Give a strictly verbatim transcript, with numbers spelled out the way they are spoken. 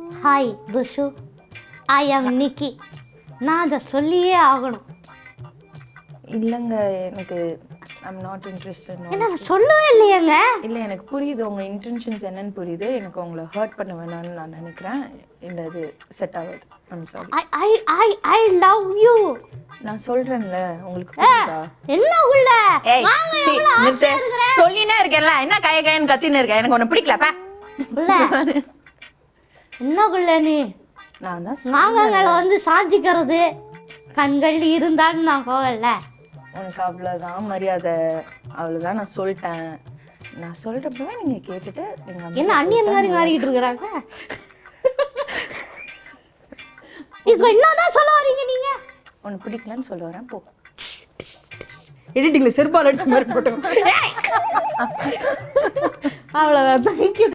Hi துஷு, ஐ ஆம் நிக்கி. நான் அதை சொல்லியே ஆகணும். இல்லைங்க, எனக்கு ஐம் நாட் இன்ட்ரெஸ்டட். என்ன சொல்லவே இல்லையேங்க? இல்லை, எனக்கு புரியுது உங்கள் இன்டென்ஷன்ஸ் என்னன்னு புரியுது. எனக்கு உங்களை ஹர்ட் பண்ண வேணாம்னு நான் நினைக்கிறேன். இல்லை, அது செட் ஆகாது. I'm sorry. I I I I love you. நான் சொல்றேன்ல, உங்களுக்கு புரியுதா? என்ன உள்ள சொல்லினே இருக்கேன்ல, என்ன கய கயன்னு கத்தின்னு இருக்கேன். எனக்கு ஒண்ணு பிடிக்கலப்பா. என்னக்குள்ள நீ நான் தான் நாகங்களை வந்து சாஞ்சிக்கிறது கண்கள் இருந்தான்னு நான் போகல. உனக்கு அவ்வளோதான் மரியாதை, அவ்வளோதான். நான் சொல்லிட்டேன். நான் சொல்றப்பவே நீங்க கேட்டுட்டு என்ன அண்ணியன் மாதிரி மாறிக்கிட்டு இருக்கிறாங்க. இப்போ என்னதான் சொல்ல வரீங்க நீங்க? உனக்கு பிடிக்கலன்னு சொல்ல வரேன், போ. எடிட்டிங்ல செருப்பால் அடிச்ச மாதிரி போட்டோம். அவ்வளோதான். தேங்க்யூ.